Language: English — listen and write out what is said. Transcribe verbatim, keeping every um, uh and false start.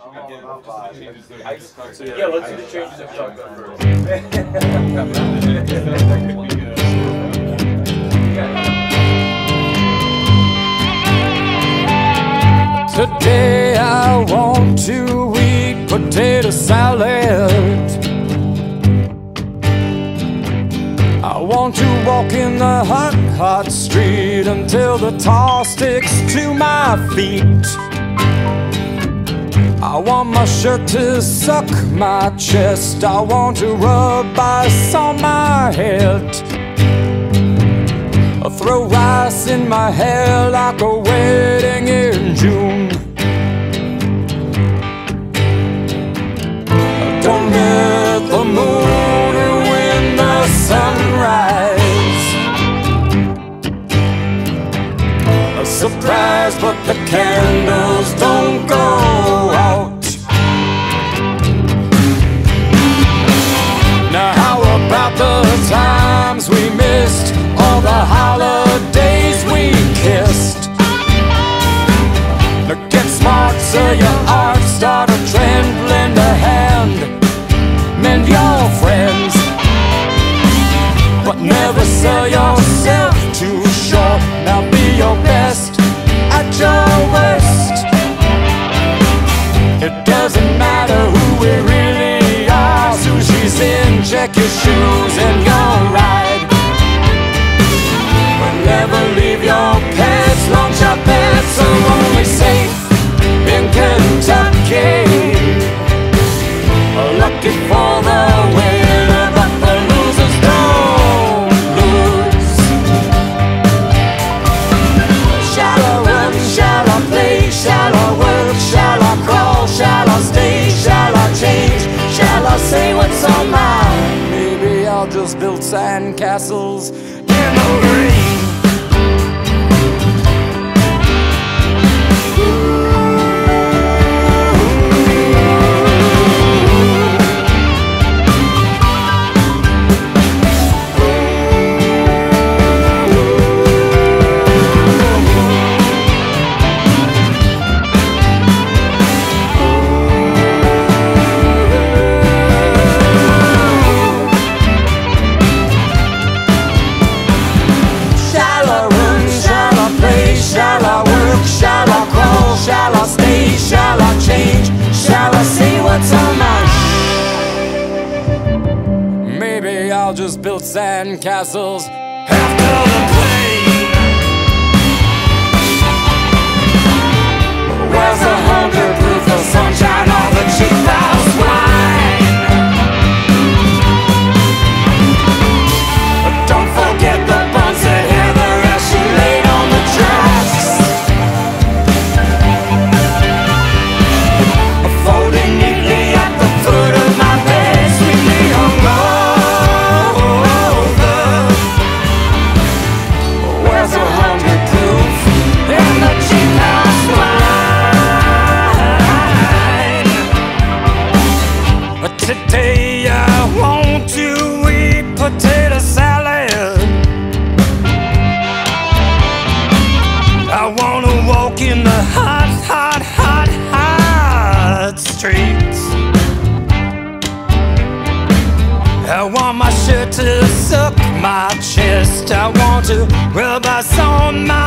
So yeah, let's do the changes of shotgun first. Today I want to eat potato salad. I want to walk in the hot, hot street until the tar sticks to my feet. I want my shirt to suck my chest. I want to rub ice on my head. I throw rice in my hair like a wedding in June. Don't let the moon ruin the sunrise. A surprise, but the candles don't go out. Now how about the times we missed, all the holidays we kissed? Now get smart, sell your art, start a trend, lend a hand, mend your friends, but never sell yourself too short. Now be your best at your worst. It doesn't matter who we really are. Sushi's in, check your shoes and go ride. But never leave your pets, launch your bets are only safe in Kentucky. Lucky for the winner, but the losers don't lose. Shall I run, shall I play, shall I work, shall I crawl, shall I stay, shall I change, shall I say what's on my mind? Maybe I'll just build sand castles in the rain. Shall I stay? Shall I change? Shall I say what's on my... Maybe I'll just build sand castles after the plane. Where's the hunger proof, the sunshine, all the cheap house wine? Don't forget the buns that Heather as she laid on the tracks. Folding neatly at the foot of my bed, sweetly hungover. Where's the hundred proof in the cheap house wine? But today I want to eat potato salad. I want to walk in the hot, hot, hot, hot streets. I want my shirt to suck my chest. I want to rub ice on my